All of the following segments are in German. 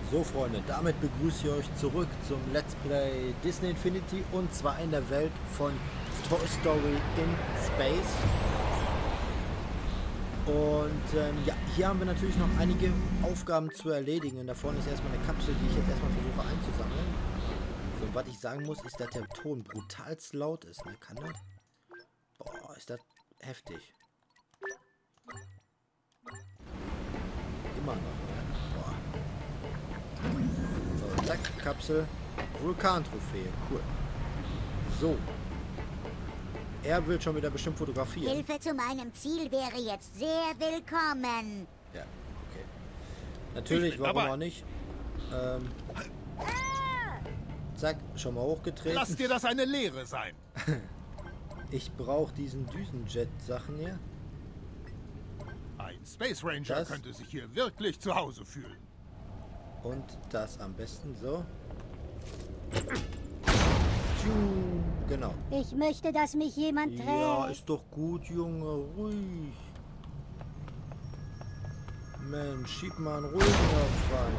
So Freunde, damit begrüße ich euch zurück zum Let's Play Disney Infinity und zwar in der Welt von Toy Story in Space. Und ja, hier haben wir natürlich noch einige Aufgaben zu erledigen und da vorne ist erstmal eine Kapsel, die ich jetzt erstmal versuche einzusammeln. So, und was ich sagen muss, ist, dass der Ton brutalst laut ist, ne? Kann das? Boah, ist das heftig. Immer noch, ne? Boah. So, zack, Kapsel. Vulkan-Trophäe, cool. So. Er will schon wieder bestimmt fotografieren. Hilfe zu meinem Ziel wäre jetzt sehr willkommen. Ja, okay. Natürlich, warum auch nicht? Zack, schon mal hochgetreten. Lass dir das eine Lehre sein. Ich brauche diesen Düsenjet-Sachen hier. Ein Space Ranger könnte sich hier wirklich zu Hause fühlen. Und das am besten so. Genau. Ich möchte, dass mich jemand trägt. Ja, ist doch gut, Junge. Ruhig. Mensch, schieb mal einen ruhigen Knopf rein.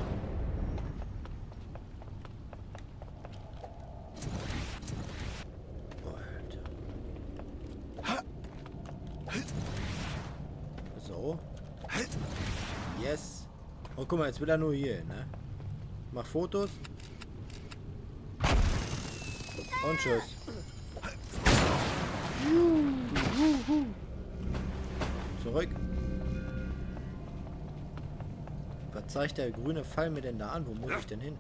Alter. So. Yes. Und guck mal, jetzt will er nur hier, ne? Mach Fotos. Und tschüss. Zurück. Was zeigt der grüne Pfeil mir denn da an? Wo muss ich denn hin?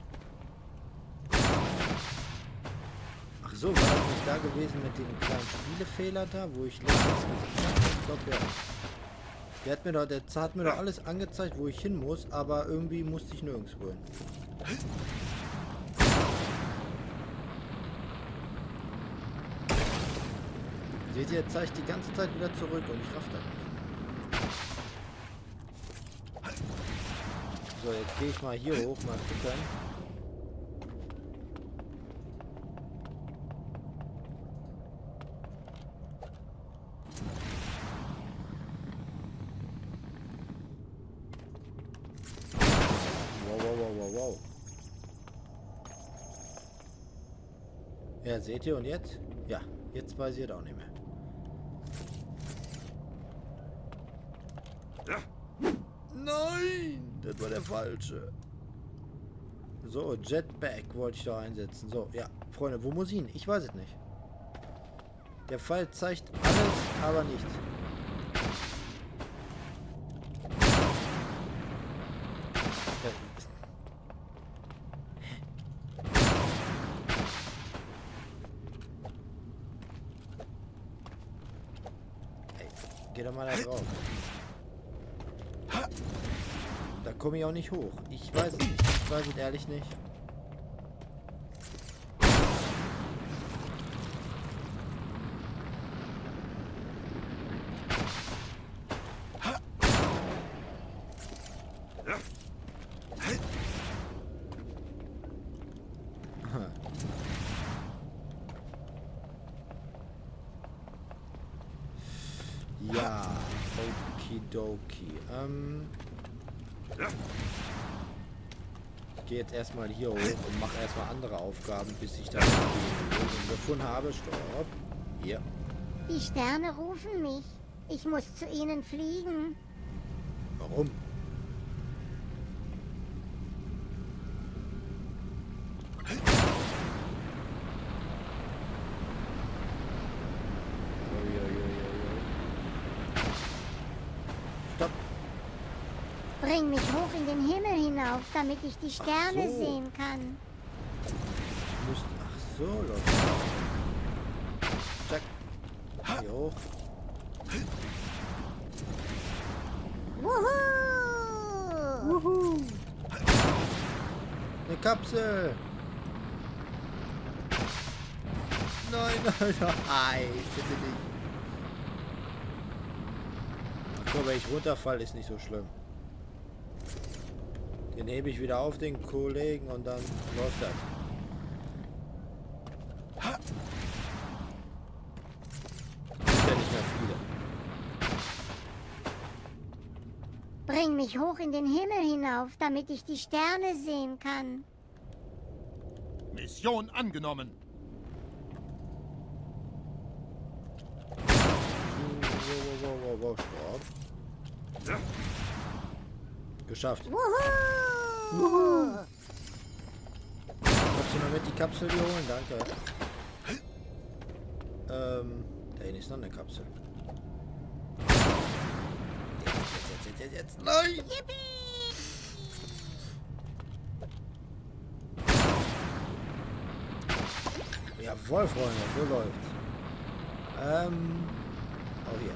Ach so, war das nicht da gewesen mit dem kleinen Spielefehler da, wo ich links ich glaube ja. Der hat mir doch alles angezeigt, wo ich hin muss, aber irgendwie musste ich nirgendwo hin. Seht ihr, zeigt die ganze Zeit wieder zurück und ich raff das nicht. So, jetzt gehe ich mal hier hoch, mal gucken. Wow. Ja, seht ihr und jetzt? Ja, jetzt weiß ich es auch nicht mehr. Nein, das war der falsche. So, Jetpack wollte ich da einsetzen. So, ja, Freunde, wo muss ich hin? Ich weiß es nicht. Der Pfeil zeigt alles, aber nichts. Geh doch mal da drauf. Da komme ich auch nicht hoch. Ich weiß es nicht. Ich weiß es ehrlich nicht. Ja, okidoki. Ich gehe jetzt erstmal hier hoch und mache erstmal andere Aufgaben, bis ich da die Lösung gefunden habe. Stopp. Hier. Die Sterne rufen mich. Ich muss zu ihnen fliegen. Warum? Stopp. Bring mich hoch in den Himmel hinauf, damit ich die Sterne so. sehen kann. Ach so, Leute. Zack. Hier hoch. Wuhu! Eine Kapsel. Nein, bitte nicht. Ach so, wenn ich runterfalle, ist nicht so schlimm. Den hebe ich wieder auf, den Kollegen, und dann läuft das. Sind ja nicht mehr viele. Bring mich mich hoch in den Himmel hinauf, damit ich die Sterne sehen kann. Mission angenommen. Wow, Stopp. Geschafft. Wuhu! Kannst du noch mit die Kapsel hier holen? Danke. Da hinten ist noch eine Kapsel. Jetzt. Nein! Yippie! Jawohl, Freunde, so läuft's. Oh, hier.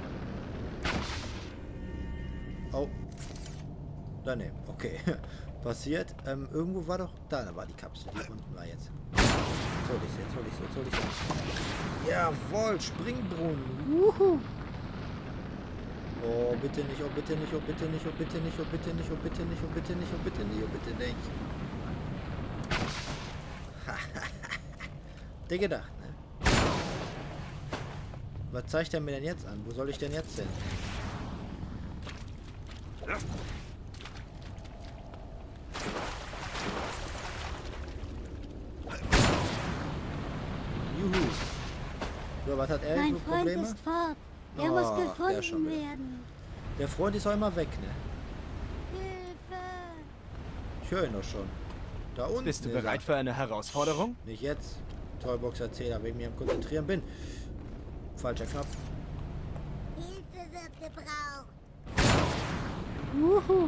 Oh. Daneben, okay. Passiert. Irgendwo war doch... Da war die Kapsel. Die unten war jetzt. Jetzt hol ich's. Jawohl, Springbrunnen. Wuhu. Oh, bitte nicht. Der gedacht, ne? Was zeigt er mir denn jetzt an? Wo soll ich denn jetzt hin? Juhu. So, was hat er Mein für Freund Probleme? ist fort. Er Oh, muss der schon gefunden wieder. werden. Der Freund ist auch immer weg, ne? Hilfe! Ich höre ihn doch schon. Da unten. Bist du ist er. bereit für eine Herausforderung? Nicht jetzt. Toybox-Erzähler, wegen mir am Konzentrieren bin. Falscher Knopf. Hilfe wird gebraucht. Wuhu.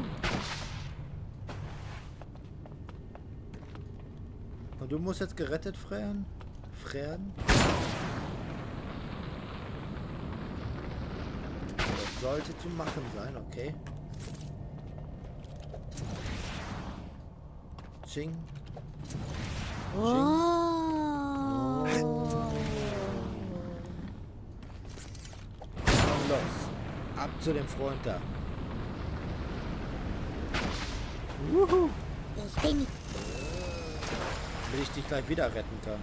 Und du musst jetzt gerettet werden? Das sollte zu machen sein, okay. Ching. Oh. Komm los. Ab zu dem Freund da. Wuhu. Ich bin... Damit ich dich gleich wieder retten kann.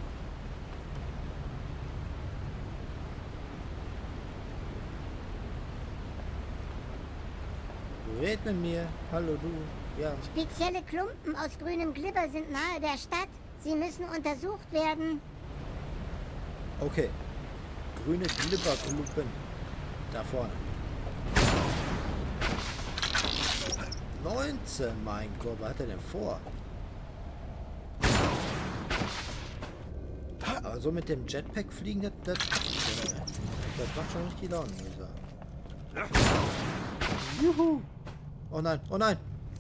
Red mit mir. Hallo du. Ja. Spezielle Klumpen aus grünem Glibber sind nahe der Stadt. Sie müssen untersucht werden. Okay. Grüne Glibberklumpen. Da vorne. 19, mein Gott. Was hat er denn vor? Aber so mit dem Jetpack fliegen, das macht schon richtig Laune, muss ich sagen. Juhu. Oh nein, oh nein.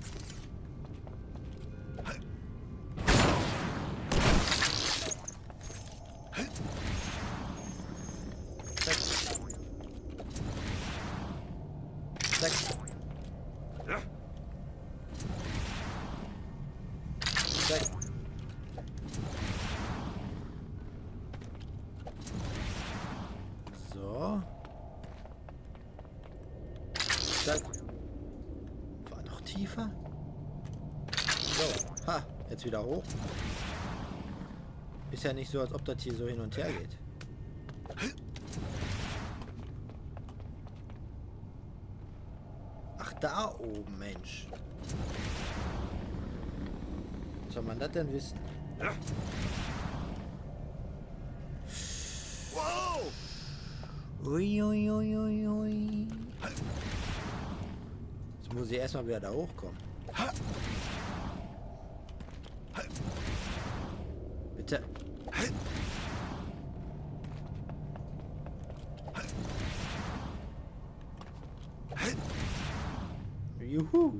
Zack. Zack. Zack. So. Zack. War noch tiefer? So. Ha. Jetzt wieder hoch. Ist ja nicht so, als ob das hier so hin und her geht. Ach, da oben, Mensch. Was soll man das denn wissen? Wow! Ui. Jetzt muss ich erstmal wieder da hochkommen. Bitte. Juhu.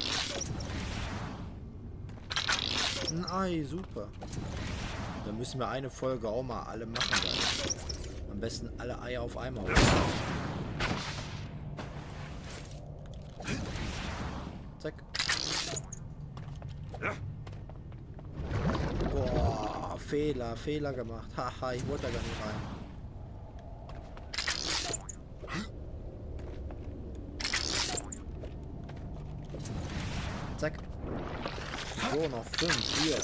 Ein Ei, super. Dann müssen wir eine Folge auch mal alle machen dann. Am besten alle Eier auf einmal. Zack. Boah, Fehler gemacht. Haha, ich wollte da gar nicht rein. Zack. So, noch 5 hier.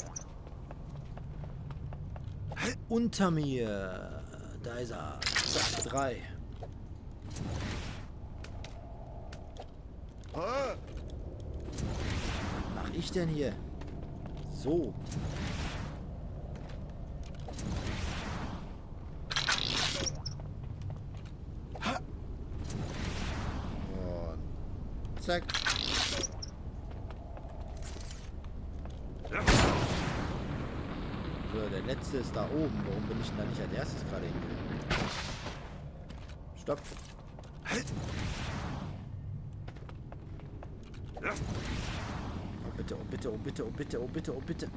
Unter mir. Da ist er. Zack, 3. ich denn hier? So. Und zack. So, der letzte ist da oben. Warum bin ich denn da nicht als erstes gerade hingegangen? Stopp. Oh bitte, oh bitte, oh bitte, oh bitte, oh bitte, oh bitte.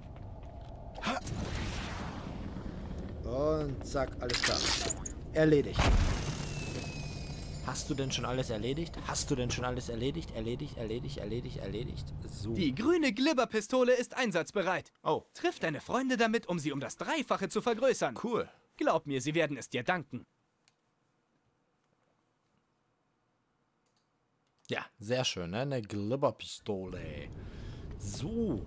Und zack, alles klar. Erledigt. Hast du denn schon alles erledigt? Hast du denn schon alles erledigt? Erledigt, erledigt, erledigt, erledigt. So. Die grüne Glibberpistole ist einsatzbereit. Oh, Triff deine Freunde damit, um sie um das Dreifache zu vergrößern. cool. Glaub mir, sie werden es dir danken. Ja, sehr schön, ne? Eine Glibberpistole. So.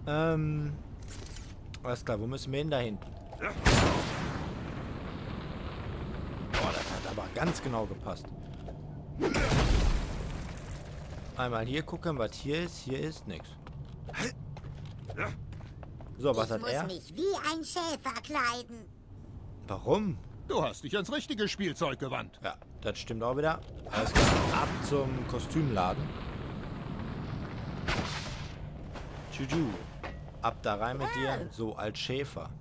Alles klar, wo müssen wir hin da hinten? Boah, das hat aber ganz genau gepasst. Einmal hier gucken, was hier ist. Hier ist nichts. So, was hat er? Ich muss mich wie ein Schäfer kleiden. Warum? Du hast dich ans richtige Spielzeug gewandt. Ja, das stimmt auch wieder. Alles klar, ab zum Kostümladen. Juju. Ab da rein mit dir. So, als Schäfer.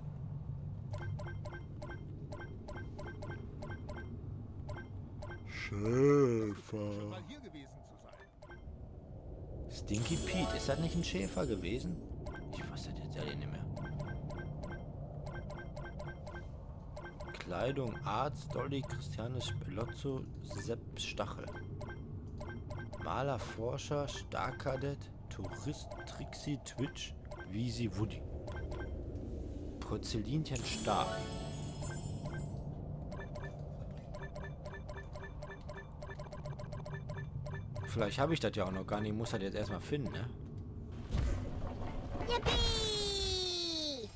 Schäfer. Mal hier gewesen zu sein. Stinky Pete, ist das nicht ein Schäfer gewesen? Ich weiß das jetzt ehrlich nicht mehr. Kleidung, Arzt, Dolly, Christiane, Spelozzo, Sepp, Stachel. Maler, Forscher, Starkadett, Tourist, Trixie, Twitch, Wiesi, Woody. Porzellinchen, Star. Vielleicht habe ich das ja auch noch gar nicht. Ich muss das jetzt erstmal finden, ne? Yippie!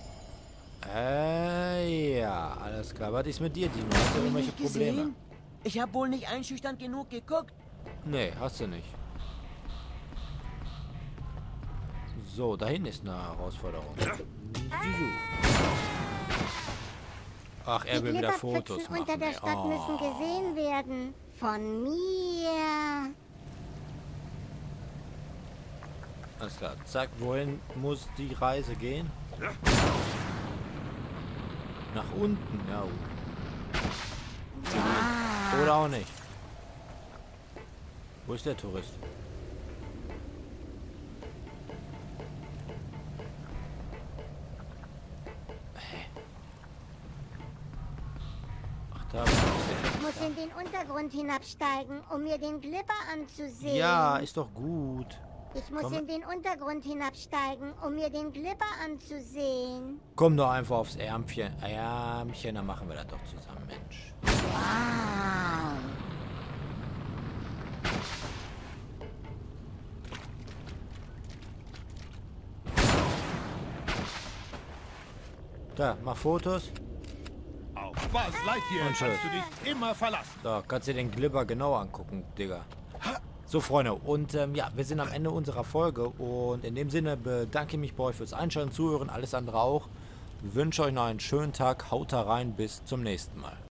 Ja, alles klar. Was ist mit dir, Dino? Hast du irgendwelche Probleme? Ich habe wohl nicht einschüchternd genug geguckt. Nee, hast du nicht. So, dahin ist eine Herausforderung. Ach, er Die will wieder Fotos Glibberpfützen machen. unter der ey. Stadt Oh. müssen gesehen werden. Von mir. Alles klar. Zack, wohin muss die Reise gehen? Nach unten, ja. Oder auch nicht. Wo ist der Tourist? Hä? Ach, da ist Ich muss in den Untergrund hinabsteigen, um mir den Glibber anzusehen. der. Ja, ist doch gut. Ich muss Komm. in den Untergrund hinabsteigen, um mir den Glibber anzusehen. Komm doch einfach aufs Ärmchen. Ärmchen, dann machen wir das doch zusammen, Mensch. Wow. Da, mach Fotos. Auf Buzz Lightyear Und kannst tschüss. du dich immer verlassen. So, kannst dir den Glibber genau angucken, Digga. So, Freunde, und ja, wir sind am Ende unserer Folge und in dem Sinne bedanke ich mich bei euch fürs Einschalten, Zuhören, alles andere auch. Wünsche euch noch einen schönen Tag, haut da rein, bis zum nächsten Mal.